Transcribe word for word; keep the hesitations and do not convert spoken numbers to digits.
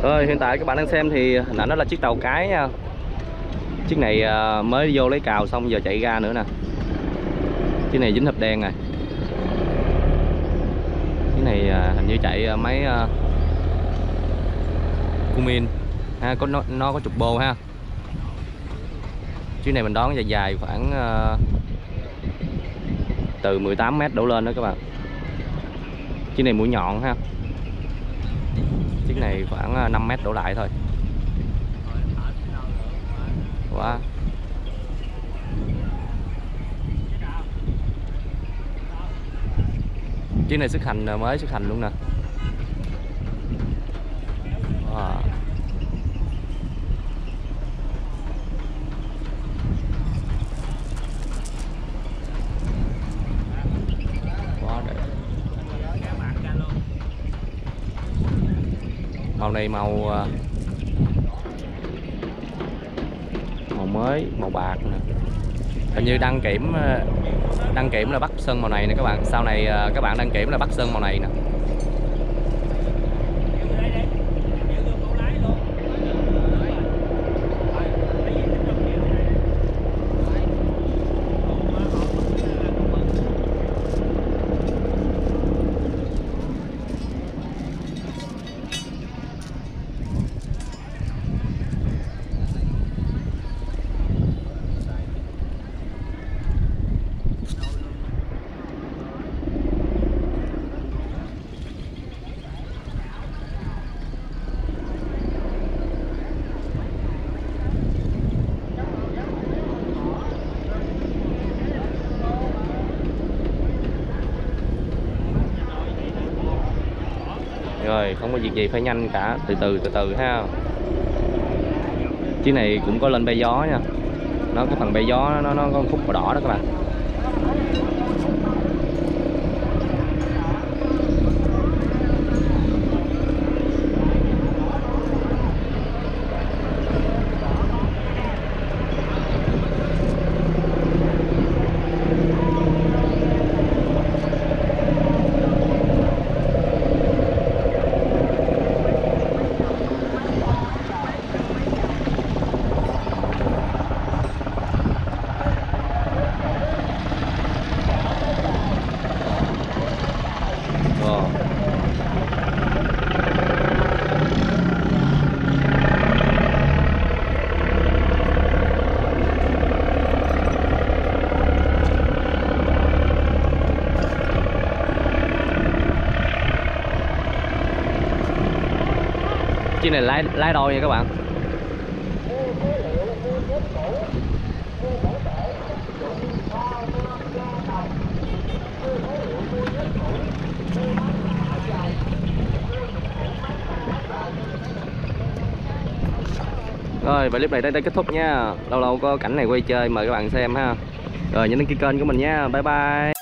Rồi hiện tại các bạn đang xem thì hình ảnh đó là chiếc tàu cái nha. Chiếc này mới vô lấy cào xong giờ chạy ra nữa nè. Chiếc này dính hộp đen rồi. Chiếc này hình như chạy máy Cummins ha, có nó, nó có trục bô ha. Chiếc này mình đón dài dài khoảng uh, từ mười tám mét đổ lên đó các bạn. Chiếc này mũi nhọn ha. Chiếc này khoảng năm mét đổ lại thôi. Quá. Chiếc này xuất hành mới xuất hành luôn nè. Wow. Quá đẹp. Màu này màu màu mới, màu bạc nè. Hình như đăng kiểm đăng kiểm là Bắc Sơn màu này nè các bạn. Sau này các bạn đăng kiểm là Bắc Sơn màu này nè. Rồi không có việc gì phải nhanh cả, từ từ từ từ ha. Chiếc này cũng có lên bay gió nha. Nó cái phần bay gió nó nó có khúc màu đỏ đó các bạn. Chiếc này lái lái đôi nha các bạn. Rồi và clip này tới đây kết thúc nha. Lâu lâu có cảnh này quay chơi mời các bạn xem ha. Rồi nhấn đăng ký kênh của mình nha. Bye bye.